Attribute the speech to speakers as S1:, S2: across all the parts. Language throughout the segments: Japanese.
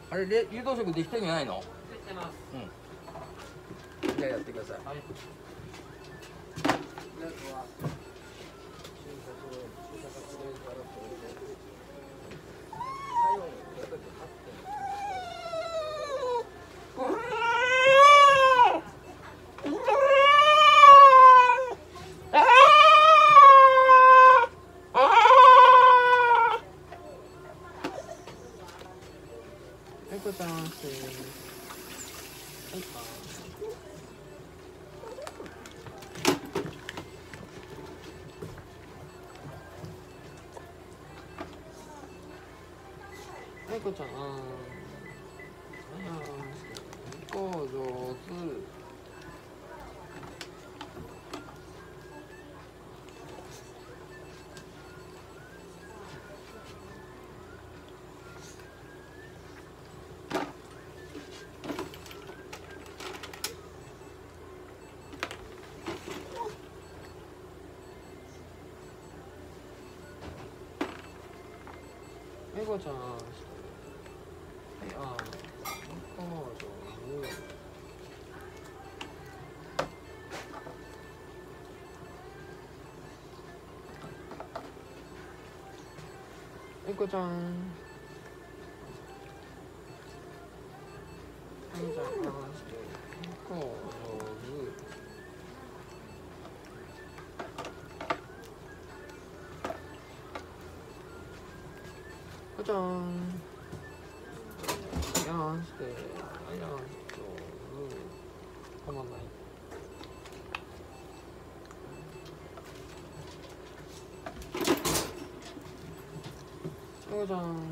S1: あれで流動食できてるんじゃないの？
S2: できてます。
S1: じゃあやってください。
S2: はい。
S1: 猫ちゃんして。猫ちゃん、猫上手。猫ちゃん、はい、猫上手。猫ちゃん。猫ちゃん、猫上手。猫ちゃん。やんして、やんして、たまんない。猫ちゃん、やんして、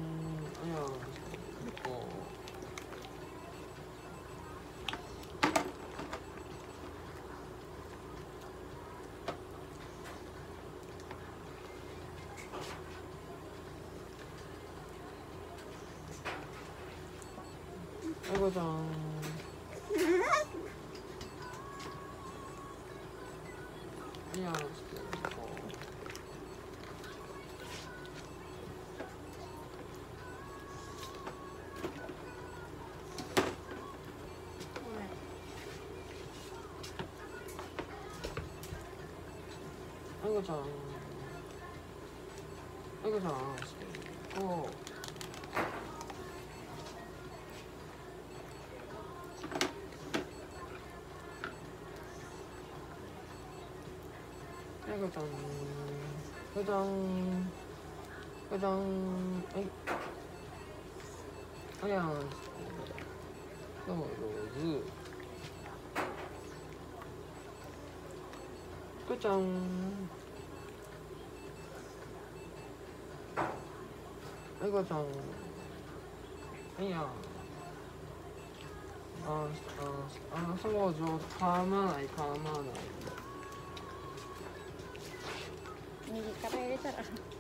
S1: 猫ちゃん。いや、猫ちゃん。猫ちゃん。おう。猫ちゃん。猫ちゃん。猫ちゃん。はい。あやん。どうも上手。猫ちゃん。猫ちゃん。いや。そう上手。噛まない、噛まない。
S3: 右から入れたら。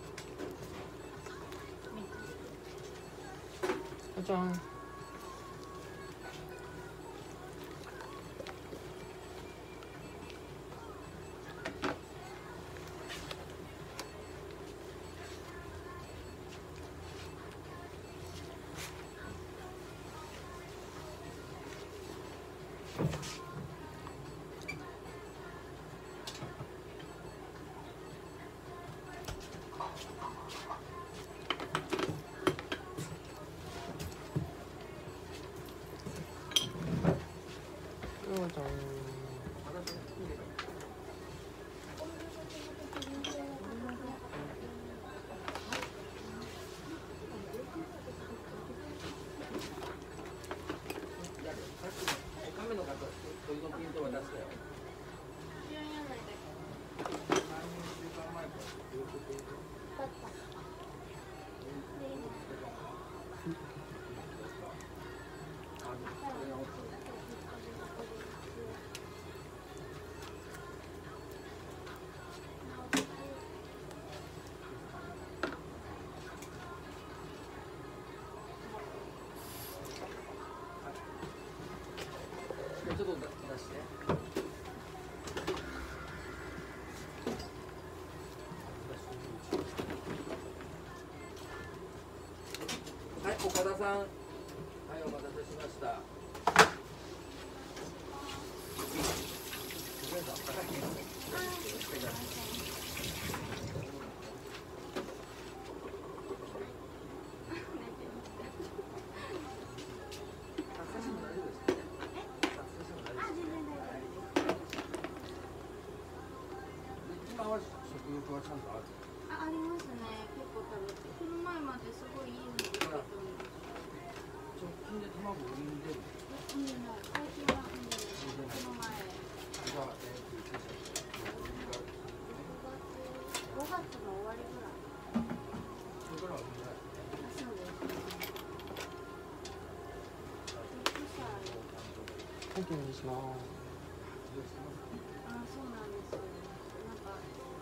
S1: 猫ちゃん。猫ちゃん。
S2: 亀の方、鳥のピントは出したよ。ちょっと出して。はい、岡田さん。ははい、お待たせしました。今は食欲はちゃんとある。
S3: ありますね。結構食べて。この前まですごいいいの作ってたんです。
S2: 直近で卵産んでる。
S3: 産んでない。最近は産んでない。この前。
S2: じゃあ、いつでしたっけ
S3: 5月の終わりぐらい。
S2: それからは産んでない。
S3: そうですね。
S1: はい、お願いします。
S3: そうなんですよ。なんか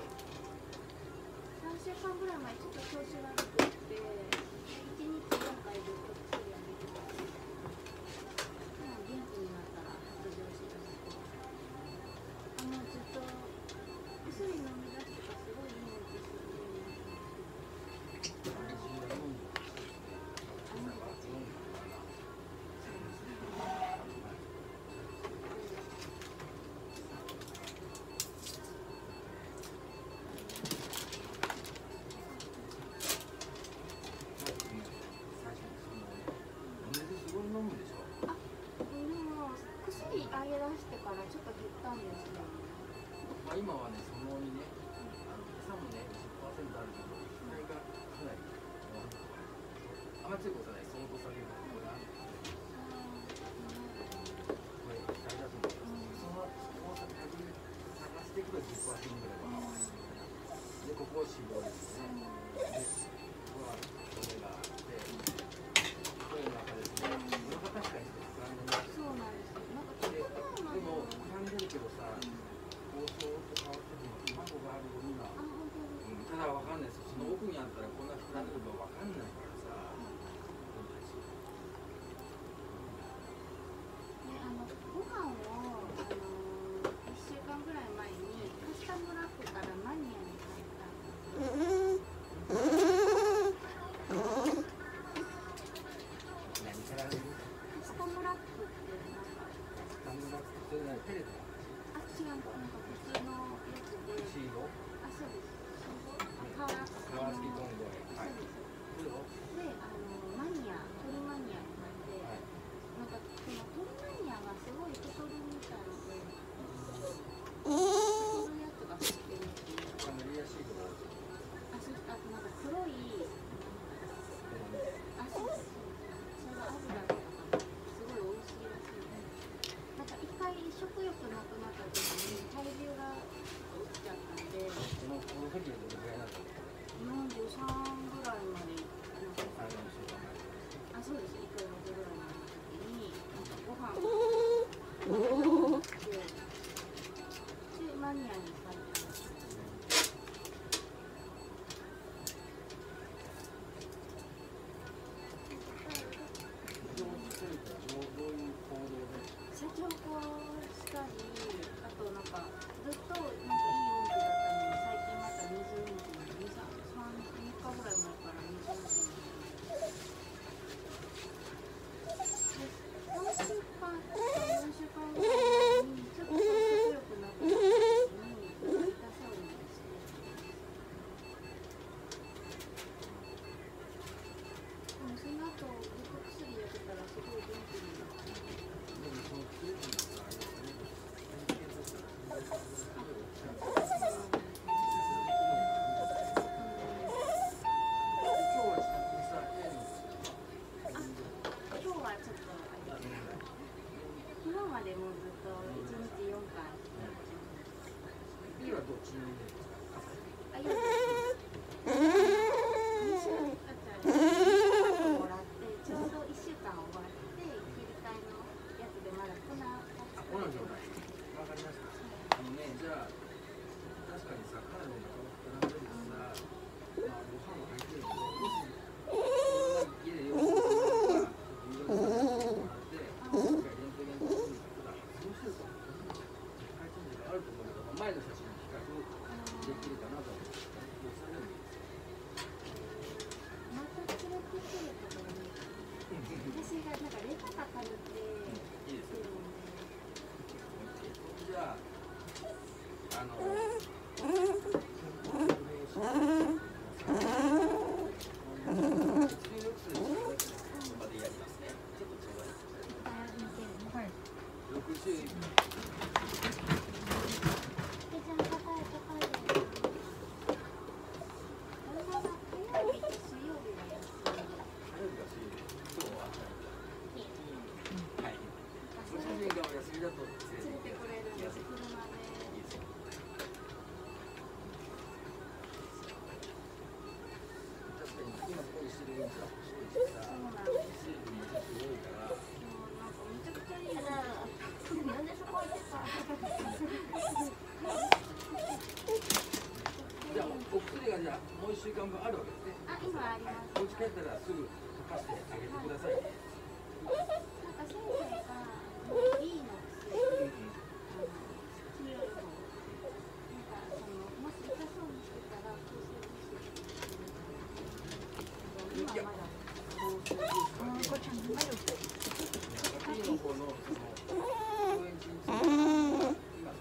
S3: 3週間ぐらい前ちょっと調子悪くって1日4回ずっと薬あげてたんです。元気になったら発情しだして、ずっと薬飲み出してからすごいいいんですよね。あげ出してからちょっと減ったんですよ。
S2: まあ今はね、そのにね、餌もね、10% あるけど、それがかなり、あんまり強く押さない、相当下げるところがある。これ、大事だと思います。その大阪限り探していくと10%ぐらいは。で、ここを脂肪ですね。で、ここは骨があって、これの中ですね、これが確かに膨らんでます。
S3: そうなんですよ。
S2: でも、膨らんでるけどさ、構想と変わってても卵があるようには、ただわかんないです。その奥にあったらこんな膨らんでるかわかんないからさ。
S3: ご飯を1週間ぐらい前にカスタムラックからマニアに変えたんです。
S2: 何からね。
S3: カスタムラックってなんか。
S2: カスタムラックって何？テレビ？
S3: 違う、なんか普通のやつで。
S2: シード？
S3: そうです。
S2: 川付きトンボ。はい。で、
S3: マニア、鳥マニアになって、なんかその鳥マニアがすごい太るみたいで、太るやつが入ってるっていう。
S2: カメリアシードがある。
S3: あとなんか黒い、そうです。それが油とかがすごい美味しいらしいです。なんか一回食欲なくなった時に体重が落ちちゃったんで、
S2: この時でどれぐらいなの
S3: ？43ぐらいまでいったのかな。そうです。1回6ぐらいになった時に、なんかご飯を食べて、で、マニアにされたんです。社長こうしたり、あとなんかずっとなんかいい運気だったのに最近また水運気に3日ぐらい前から水運気に4週間ぐらいにちょっと強くなった時に痛そうにしてでもその後ずっと薬やってたらすごい元気になって。昨日までもうずっと1日4回。
S2: 今どっちにいるんですか？
S3: いや、2週間もらって、ちょうど1週間終わって、切り替えのやつでまだ粉が
S2: この状態。わかりました。じゃあ、確かにさ、彼の中でさ、ご飯を炊いてるけど、家でよく前の写真に比較できるかなと思って。 週
S3: ちゃん高い高いです。火曜日と水曜日が安い。
S2: 火曜日が水曜日、今日ははい。ご主人がお休みだと
S3: 連れてくれるんです。車で。
S2: いいですよ。確かに今ここにしてるやつは細いしさ、
S3: そうなんです。
S2: 水分もちょっと多いから。
S3: もうなんかめちゃくちゃいいな。なんでそこ置いてた。
S2: じゃあお薬がじゃあもう1週間分あるわけですね。
S3: あ、今あります。
S2: お家帰ったらすぐ溶かしてあげてくださいね。
S3: なんか先生が B の薬、黄色い方。なんかそのもし痛そうにしてたら抗生物質。今まだ。
S1: これちゃんと入る。
S2: 赤 P の方のその抗炎鎮痛が今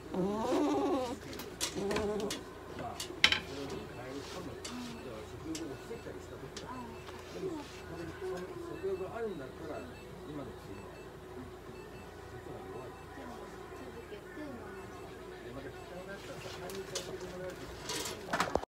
S2: まあそれに変えるかも。だから食欲を防いだりした時は。でも食欲があるんだったら今の薬は